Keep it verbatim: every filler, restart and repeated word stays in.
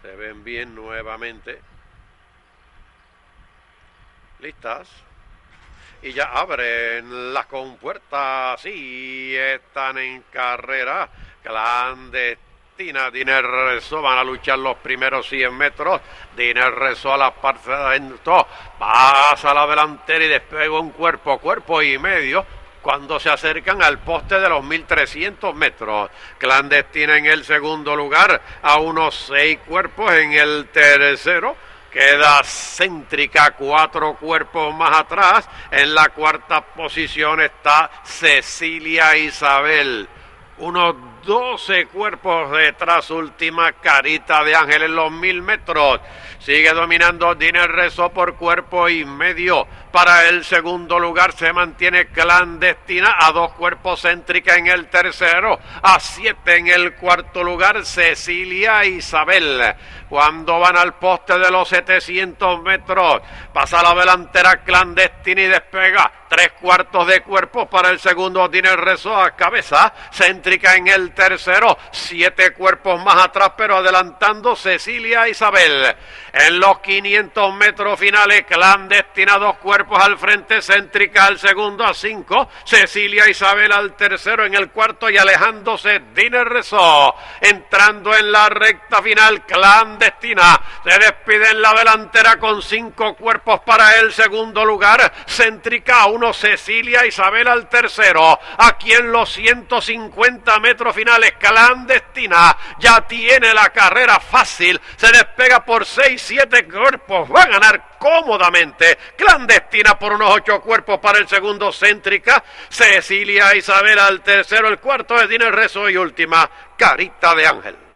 Se ven bien nuevamente. Listas. Y ya abren las compuertas. Sí, están en carrera clandestina. Diner Rezo van a luchar los primeros cien metros. Diner Rezo a la parte de adentro. Pasa a la delantera y despega un cuerpo, cuerpo y medio. Cuando se acercan al poste de los mil trescientos metros. Clandestina en el segundo lugar, a unos seis cuerpos en el tercero. Queda Céntrica, cuatro cuerpos más atrás. En la cuarta posición está Cecilia Isabel. Unos doce cuerpos detrás, última Carita de Ángel en los mil metros. Sigue dominando Diner Rezo por cuerpo y medio. Para el segundo lugar se mantiene Clandestina, a dos cuerpos Céntrica en el tercero, a siete en el cuarto lugar Cecilia Isabel. Cuando van al poste de los setecientos metros, pasa la delantera Clandestina y despega. Tres cuartos de cuerpo para el segundo, Diner Rezo a cabeza, Céntrica en el tercero, siete cuerpos más atrás, pero adelantando Cecilia Isabel. En los quinientos metros finales, Clandestina, dos cuerpos al frente, Céntrica al segundo, a cinco, Cecilia Isabel al tercero, en el cuarto y alejándose Diner Rezo. Entrando en la recta final, Clandestina se despide en la delantera con cinco cuerpos para el segundo lugar, Céntrica a uno, Cecilia Isabel al tercero. Aquí en los ciento cincuenta metros finales, Clandestina ya tiene la carrera fácil, se despega por seis, siete cuerpos, va a ganar cómodamente. Clandestina por unos ocho cuerpos para el segundo, Céntrica, Cecilia Isabel al tercero, el cuarto es Diner Rezo y última Carita de Ángel.